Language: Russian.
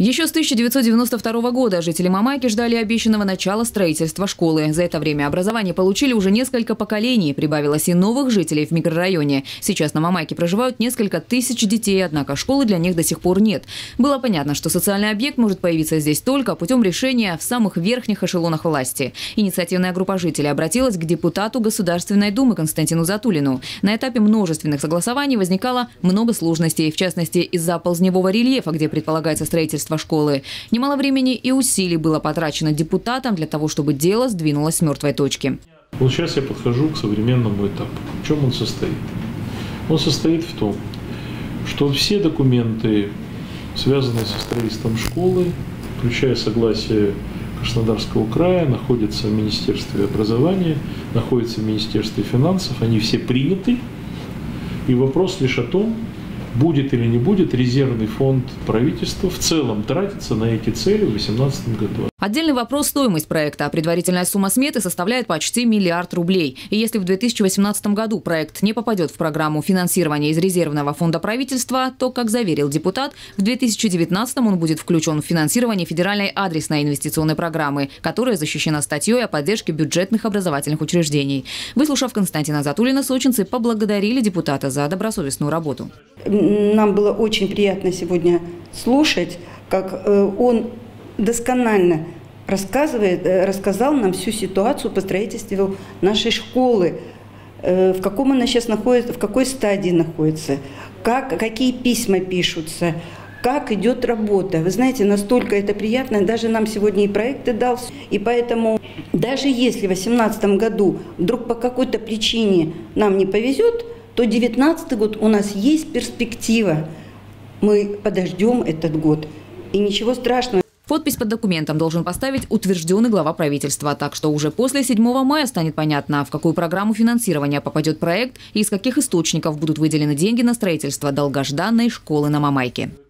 Еще с 1992 года жители Мамайки ждали обещанного начала строительства школы. За это время образование получили уже несколько поколений. Прибавилось и новых жителей в микрорайоне. Сейчас на Мамайке проживают несколько тысяч детей, однако школы для них до сих пор нет. Было понятно, что социальный объект может появиться здесь только путем решения в самых верхних эшелонах власти. Инициативная группа жителей обратилась к депутату Государственной Думы Константину Затулину. На этапе множественных согласований возникало много сложностей, в частности из-за ползневого рельефа, где предполагается строительство школы. Немало времени и усилий было потрачено депутатам для того, чтобы дело сдвинулось с мертвой точки. Вот сейчас я подхожу к современному этапу. В чем он состоит? Он состоит в том, что все документы, связанные со строительством школы, включая согласие Краснодарского края, находятся в Министерстве образования, находятся в Министерстве финансов, они все приняты. И вопрос лишь о том, будет или не будет резервный фонд правительства в целом тратиться на эти цели в 2018 году. Отдельный вопрос – стоимость проекта. Предварительная сумма сметы составляет почти 1 миллиард рублей. И если в 2018 году проект не попадет в программу финансирования из резервного фонда правительства, то, как заверил депутат, в 2019 он будет включен в финансирование федеральной адресной инвестиционной программы, которая защищена статьей о поддержке бюджетных образовательных учреждений. Выслушав Константина Затулина, сочинцы поблагодарили депутата за добросовестную работу. Нам было очень приятно сегодня слушать, как он досконально рассказал нам всю ситуацию по строительству нашей школы, в каком она сейчас находится, в какой стадии находится, какие письма пишутся, как идет работа. Вы знаете, настолько это приятно, даже нам сегодня и проекты дал. И поэтому даже если в 2018 году вдруг по какой-то причине нам не повезет, то 2019 год у нас есть перспектива. Мы подождем этот год. И ничего страшного. Подпись под документом должен поставить утвержденный глава правительства. Так что уже после 7 мая станет понятно, в какую программу финансирования попадет проект и из каких источников будут выделены деньги на строительство долгожданной школы на Мамайке.